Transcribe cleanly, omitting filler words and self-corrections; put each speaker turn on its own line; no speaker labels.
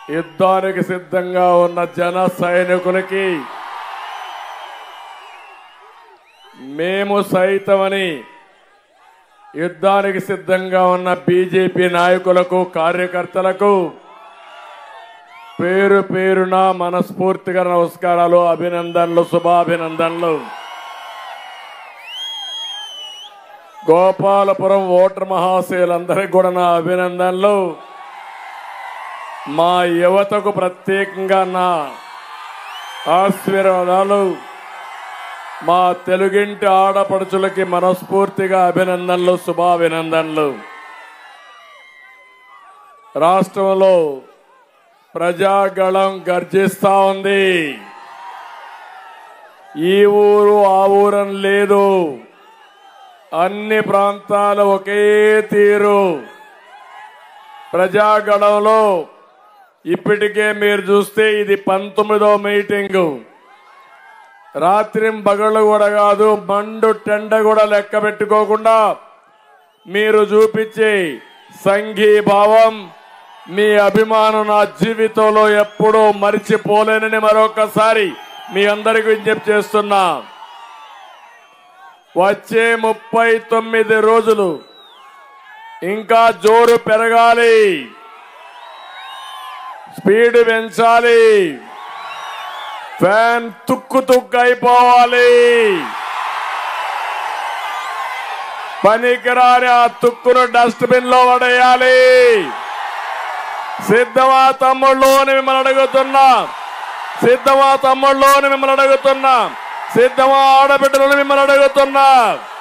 యుద్ధానికి సిద్ధంగా ఉన్న జన సైనికులకి మేము సైతమని యుద్ధానికి సిద్ధంగా ఉన్న బీజేపీ నాయకులకు కార్యకర్తలకు పేరు పేరున మనస్ఫూర్తిగా నమస్కారాలు, అభినందనలు, శుభాభినందనలు. గోపాలపురం ఓటర్ మహాశయులందరికీ కూడా నా అభినందనలు. మా యువతకు ప్రత్యేకంగా నా ఆశీర్వాదాలు. మా తెలుగింటి ఆడపడుచులకి మనస్ఫూర్తిగా అభినందనలు, శుభాభినందనలు. రాష్ట్రంలో ప్రజాగళం గర్జిస్తా ఉంది. ఈ ఊరు ఆ ఊరని లేదు, అన్ని ప్రాంతాలు ఒకే తీరు. ప్రజాగళంలో ఇప్పటికే మీరు చూస్తే ఇది 19వ మీటింగు. రాత్రింబగళ్ళు కూడా కాదు, మండు టెండ కూడా లెక్క పెట్టుకోకుండా మీరు చూపించే సంఘీభావం, మీ అభిమానం నా జీవితంలో ఎప్పుడూ మరిచిపోలేనని మరొకసారి మీ అందరికీ విజ్ఞప్తి చేస్తున్నా. వచ్చే 39 రోజులు ఇంకా జోరు పెరగాలి, స్పీడ్ పెంచాలి, ఫ్యాన్ తుక్కు తుక్కు అయిపోవాలి. పనికిరాని ఆ తుక్కును డస్ట్బిన్ లో పడేయాలి. సిద్ధమా తమ్ముళ్ళు అని మిమ్మల్ని అడుగుతున్నా, సిద్ధమా తమ్ముళ్ళు అని మిమ్మల్ని అడుగుతున్నా, సిద్ధమా ఆడబిడ్డలను మిమ్మల్ని అడుగుతున్నా.